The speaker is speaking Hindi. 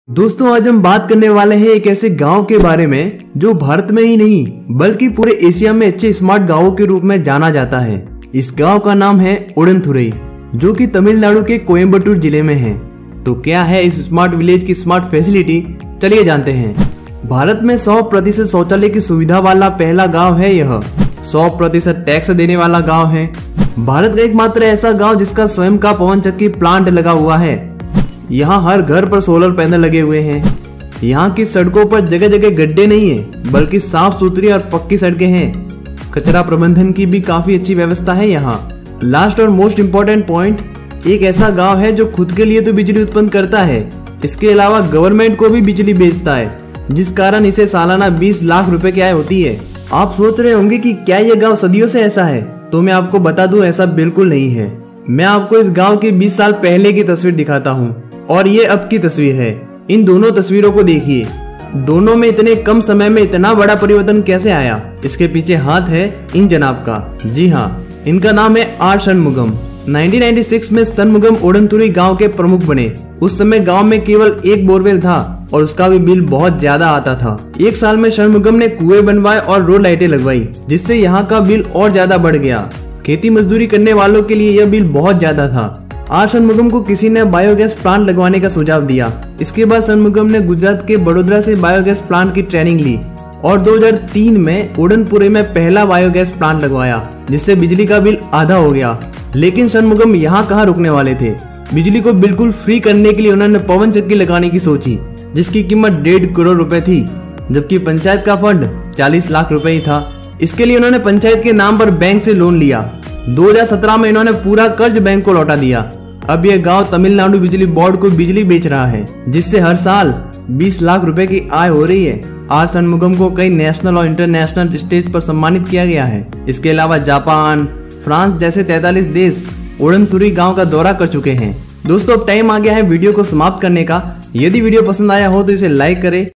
दोस्तों आज हम बात करने वाले हैं एक ऐसे गांव के बारे में जो भारत में ही नहीं बल्कि पूरे एशिया में अच्छे स्मार्ट गांवों के रूप में जाना जाता है। इस गांव का नाम है उडनथुरई, जो कि तमिलनाडु के कोयम्बटूर जिले में है। तो क्या है इस स्मार्ट विलेज की स्मार्ट फैसिलिटी, चलिए जानते हैं। भारत में 100% शौचालय की सुविधा वाला पहला गाँव है यह। 100% टैक्स देने वाला गाँव है। भारत का एकमात्र ऐसा गाँव जिसका स्वयं का पवन चक्की प्लांट लगा हुआ है। यहाँ हर घर पर सोलर पैनल लगे हुए हैं। यहाँ की सड़कों पर जगह जगह गड्ढे नहीं है बल्कि साफ सुथरी और पक्की सड़कें हैं। कचरा प्रबंधन की भी काफी अच्छी व्यवस्था है यहाँ। लास्ट और मोस्ट इम्पोर्टेंट पॉइंट, एक ऐसा गांव है जो खुद के लिए तो बिजली उत्पन्न करता है, इसके अलावा गवर्नमेंट को भी बिजली बेचता है, जिस कारण इसे सालाना 20 लाख रुपए की आय होती है। आप सोच रहे होंगे कि क्या ये गाँव सदियों से ऐसा है, तो मैं आपको बता दूं ऐसा बिल्कुल नहीं है। मैं आपको इस गाँव की 20 साल पहले की तस्वीर दिखाता हूँ और ये अब की तस्वीर है। इन दोनों तस्वीरों को देखिए, दोनों में इतने कम समय में इतना बड़ा परिवर्तन कैसे आया। इसके पीछे हाथ है इन जनाब का। जी हाँ, इनका नाम है आर षणमुगम। 1996 में षणमुगम उडनथुरई गांव के प्रमुख बने। उस समय गांव में केवल एक बोरवेल था और उसका भी बिल बहुत ज्यादा आता था। एक साल में षणमुगम ने कुएं बनवाए और रोड लाइटें लगवाई, जिससे यहाँ का बिल और ज्यादा बढ़ गया। खेती मजदूरी करने वालों के लिए यह बिल बहुत ज्यादा था। आर षणमुगम को किसी ने बायोगैस प्लांट लगवाने का सुझाव दिया। इसके बाद षणमुगम ने गुजरात के बड़ोदरा से बायोगैस प्लांट की ट्रेनिंग ली और 2003 में उडनथुरई में पहला बायोगैस प्लांट लगवाया, जिससे बिजली का बिल आधा हो गया। लेकिन षणमुगम यहाँ कहाँ रुकने वाले थे। बिजली को बिल्कुल फ्री करने के लिए उन्होंने पवन चक्की लगाने की सोची, जिसकी कीमत 1.5 करोड़ रुपए थी, जबकि पंचायत का फंड 40 लाख रुपए ही था। इसके लिए उन्होंने पंचायत के नाम पर बैंक से लोन लिया। 2017 में इन्होंने पूरा कर्ज बैंक को लौटा दिया। अब यह गांव तमिलनाडु बिजली बोर्ड को बिजली बेच रहा है, जिससे हर साल 20 लाख रुपए की आय हो रही है। आर षणमुगम को कई नेशनल और इंटरनेशनल स्टेज पर सम्मानित किया गया है। इसके अलावा जापान, फ्रांस जैसे 43 देश उडनथुरई गांव का दौरा कर चुके हैं। दोस्तों अब टाइम आ गया है वीडियो को समाप्त करने का। यदि वीडियो पसंद आया हो तो इसे लाइक करें।